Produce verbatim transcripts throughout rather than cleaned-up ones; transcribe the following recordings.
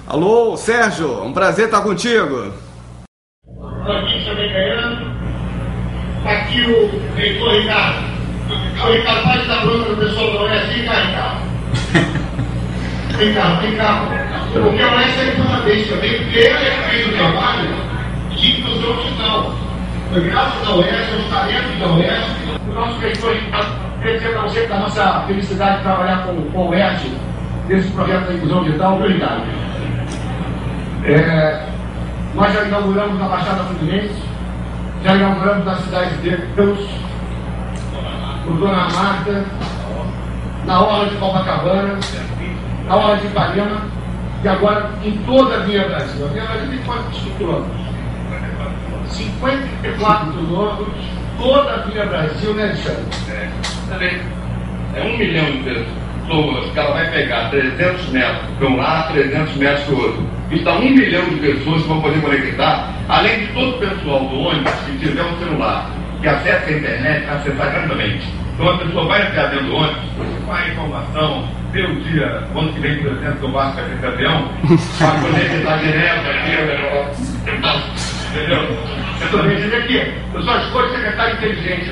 Alô, Sérgio, um prazer estar contigo. Aqui também ganhando. Aqui o reitor Ricardo. O Ricardo faz da bronca do pessoal da Oeste. Vem cá, Ricardo. Vem cá, vem cá. Porque a Oeste é importante também, porque ele é fez o trabalho de inclusão digital. Foi graças ao Oeste, aos talentos da Oeste, o nosso reitor Ricardo, queria dizer para você que a nossa felicidade de trabalhar com, com o Oeste nesse projeto da inclusão digital. Obrigado. É, nós já inauguramos na Baixada Fluminense, já inauguramos na cidade de Deus, no Dona Marta, na Orla de Copacabana, na Orla de Ipanema, e agora em toda a Via Brasil. A Via Brasil tem quantos quilômetros? cinquenta e quatro quilômetros, toda a Via Brasil, né, Alexandre? É, também. É um milhão de pessoas que ela vai pegar trezentos metros para um lado, trezentos metros para o outro. Então, um milhão de pessoas que vão poder conectar, além de todo o pessoal do ônibus que tiver um celular que acessa a internet, acessar gratuitamente. Então, a pessoa vai entrar dentro do ônibus, com a informação, vê o dia, quando que vem, por exemplo, que eu Vasco vai ter campeão, para poder estar direto aqui, o negócio. Entendeu? Eu estou dizendo aqui, eu só escolho secretário inteligente.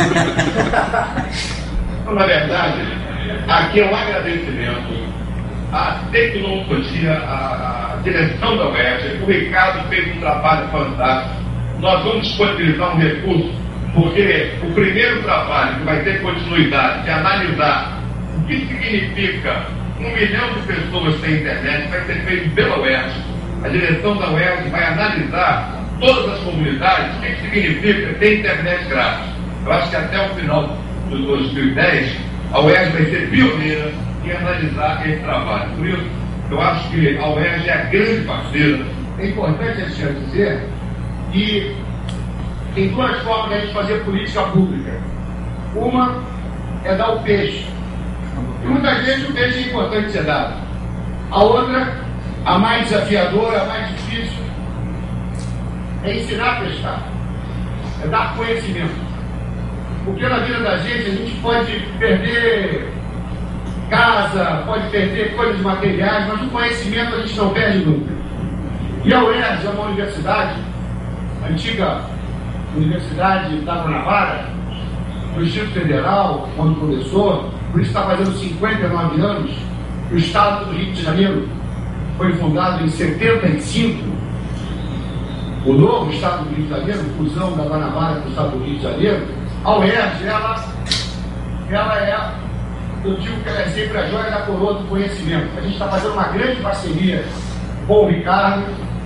Então, na verdade, aqui é um agradecimento à tecnologia, à, à direção da U E R J. O Ricardo fez um trabalho fantástico. Nós vamos disponibilizar um recurso, porque o primeiro trabalho que vai ter continuidade, de analisar o que significa um milhão de pessoas sem internet, vai ser feito pela U E R J. A direção da U E R J vai analisar todas as comunidades, o que significa ter internet grátis. Eu acho que até o final de dois mil e dez, a U E R J vai ser pioneira em analisar esse trabalho. Por isso, eu acho que a U E R J é a grande parceira. É importante, Alexandre, dizer que tem duas formas de a gente fazer política pública. Uma é dar o peixe. E muitas vezes o peixe é importante ser dado. A outra, a mais desafiadora, a mais difícil, é ensinar a pescar, é dar conhecimento. Porque na vida da gente a gente pode perder casa, pode perder coisas materiais, mas o conhecimento a gente não perde nunca. E a U E R J é uma universidade, a antiga Universidade da Guanabara, do Distrito Federal, quando começou, por isso está fazendo cinquenta e nove anos. O Estado do Rio de Janeiro foi fundado em setenta e cinco. O novo Estado do Rio de Janeiro, fusão da Guanabara com o Estado do Rio de Janeiro. A U E R J, ela, ela é, eu digo que ela é sempre a joia da coroa do conhecimento. A gente está fazendo uma grande parceria com o Ricardo,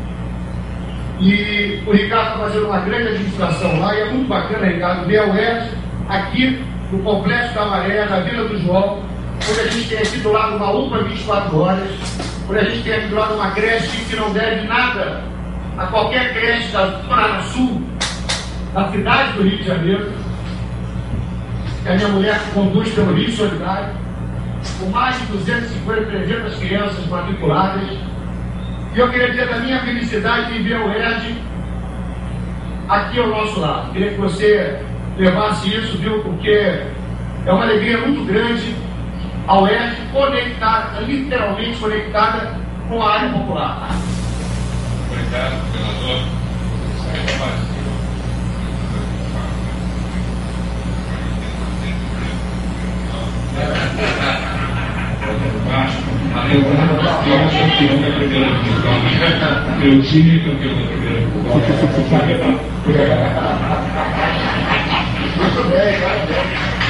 e o Ricardo está fazendo uma grande administração lá, e é muito bacana, Ricardo, ver a U E R J aqui no Complexo da Maré, na Vila do João, onde a gente tem aqui do lado uma U P A vinte e quatro horas, onde a gente tem aqui do lado uma creche que não deve nada a qualquer creche da Zona Sul, da cidade do Rio de Janeiro, que a minha mulher conduz pelo Rio Solidário, com mais de duzentas e cinquenta, trezentas crianças matriculadas. E eu queria dizer da minha felicidade de ver a U E R J aqui ao nosso lado. Queria que você levasse isso, viu? Porque é uma alegria muito grande a U E R J conectada, literalmente conectada com a área popular. Obrigado, senador. Eu sou campeão da primeira divisão. Meu time é campeão da primeira divisão. Muito bem, vai bem.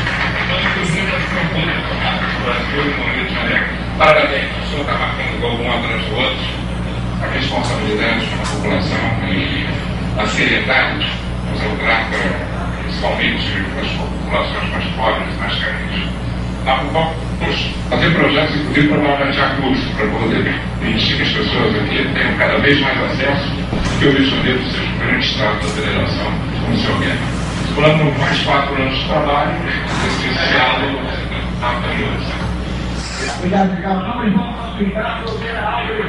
Parabéns, o senhor está marcando gol um atrás do outro. A responsabilidade com a população e a seriedade democrática, principalmente das populações mais pobres e mais carentes. Vamos fazer projetos, inclusive, para arranjar cursos, para poder permitir que as pessoas aqui tenham cada vez mais acesso, que o Rio de Janeiro seja um grande estado da federação, como o senhor quer. Plano mais quatro anos de trabalho, essencial na campanha. Obrigado, obrigado. Não, irmão, obrigado por ver a aula.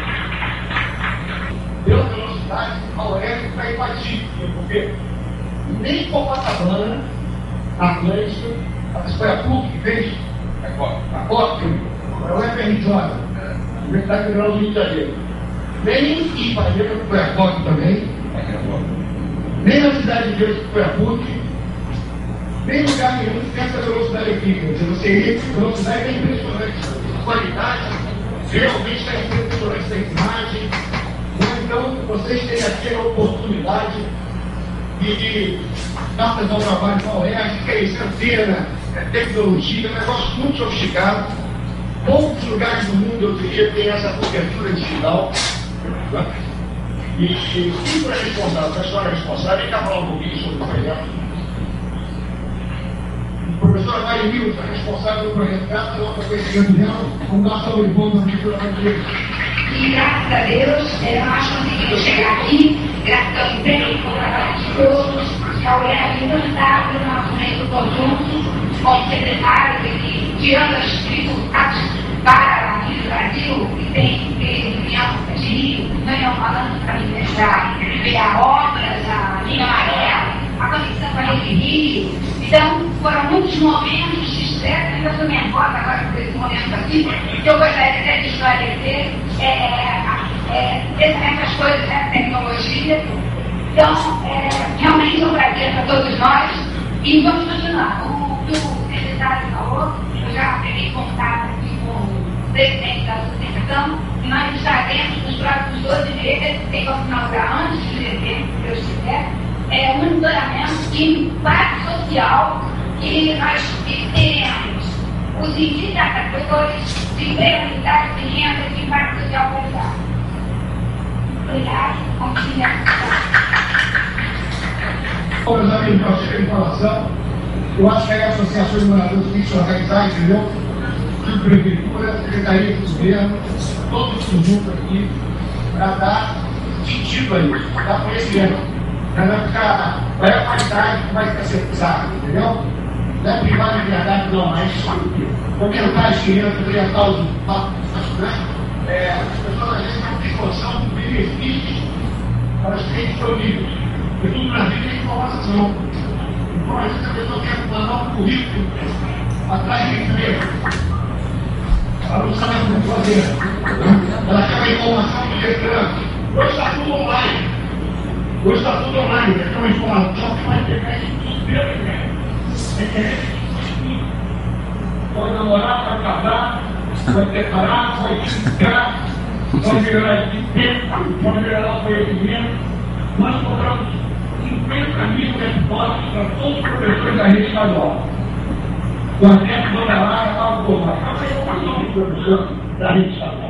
Pela velocidade, a U E R J está imbatível, porque nem Copacabana, na Atlântica, foi a PUC que fez, a COP, a COP, é o F R J. Universidade Federal do Rio de Janeiro. Nem em Ipanema, que foi a P O C também, nem na cidade de Deus, que foi a P U C, nem lugar nenhum que tem essa velocidade aqui. Quer dizer, você ir, a velocidade é impressionante. A qualidade realmente é impressionante essa imagem. Então, vocês têm aqui a oportunidade de, de dar ao trabalho com a U E R J, que é isso, antena, é tecnologia, é um negócio muito sofisticado. Poucos lugares do mundo, eu diria, tem essa cobertura digital. E quem foi responsável, a história responsável, ele está falando um pouquinho sobre o projeto. A professora Mari Milton, responsável pelo projeto, graças ao conhecimento dela, vamos dar salve de palmas aqui pela manhã. E graças a Deus, é, nós conseguimos chegar aqui, graças ao empenho do trabalho de todos, a U E R J está no nosso meio conjunto, como secretário, que, tirando as dificuldades para aqui no Brasil, que tem reunião de Rio, venham falando para me deixar ver a obras, a linha amarela, a conexão com a Rede Rio. Então, foram muitos momentos de estresse, ainda estou nervosa agora por esse momento aqui, que eu gostaria até de esclarecer é, é, essas coisas, né, tecnologia. Então, é, realmente é um prazer para todos nós e vamos continuar. O que o secretário falou, eu já peguei contato aqui com o presidente da associação e nós estaremos nos próximos doze meses, tem como inaugurar antes de dezembro, se Deus quiser, é, um monitoramento de impacto social que nós teremos os indicadores de prioridade de renda de impacto social qualificado. Obrigado. Bom, meus amigos, nós chegamos em informação. Eu acho que as associações de moradores têm que se organizar, entendeu? A prefeitura, a secretaria do governo, todos juntos aqui, para dar sentido aí, dar conhecimento. Para não ficar, vai a qualidade que vai ser usada, entendeu? Não é privado de verdade, não, mas comentar as crianças, orientar os estudantes, é, as pessoas às vezes não têm noção dos benefícios para os que disponíveis. Porque tudo na vida é informação. Então, às vezes a pessoa quer mandar um currículo atrás de emprego. Ela não sabe como fazer. Ela quer uma informação do Detran. Hoje está tudo online. Hoje está tudo online. Quer uma informação que vai pegar isso tudo dentro, né? Pode namorar, pode casar, pode separar, pode ficar, pode melhorar de tempo, pode melhorar o conhecimento. Nós cobramos cinquenta mil respostas para todos os professores da rede estadual. O André Dona Lara estava por lá. A informação do professor da rede estadual.